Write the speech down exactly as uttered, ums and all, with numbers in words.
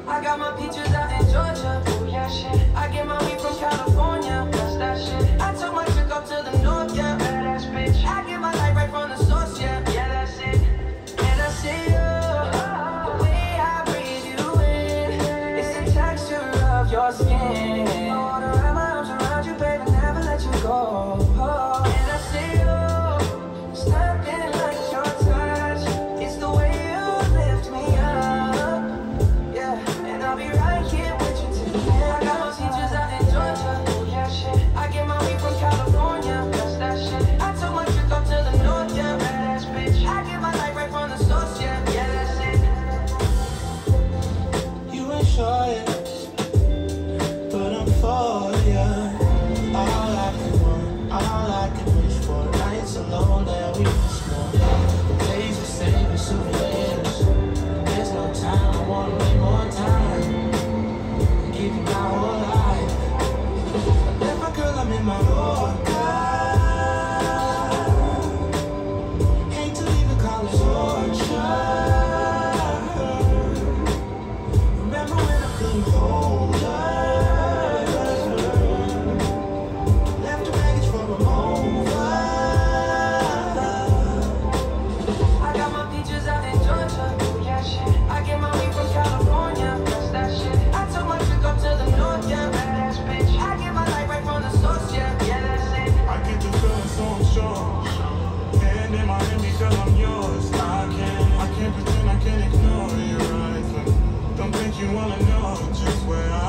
I got my peaches out in Georgia. Oh yeah, shit. I get my weed from California. That's that shit. I took my chick up to the north, yeah. Badass bitch. I get my light right from the source, yeah. Yeah, that's it. And I see you. The way I breathe you in. It's the texture of your skin. I wanna wrap my arms around you, baby, never let you go. Oh. And I see you. Stepping like your touch. It's the way you lift me up. Yeah, and I'll be right here with you till the end. I got my teachers out in Georgia. Oh yeah, shit. I get my weed from California. That's that shit. I took my trip up to the north, yeah. Badass bitch. I get my light right from the source, yeah. Yeah, that's it. You ain't sure yet, but I'm for ya. All I can want, all I can wish for. Nights alone that we miss more. Days we save as souvenirs. There's no time, I wanna make more time. Give you my whole life. I left my girl, I'm in my Yorker. Hate to leave it, call it torture. Remember when I couldn't hold her? Left the baggage for a over. I got my peaches out in Georgia. Oh yeah, shit. I get my weed from California. That's that shit. I took my chick up to the north, yeah. Badass bitch. I get my light right from the source, yeah. Yeah, that's it. I get the feeling so I'm sure. And in my hand because I'm yours. I can't, I can't pretend I can't ignore you, right? But don't think you wanna know just where I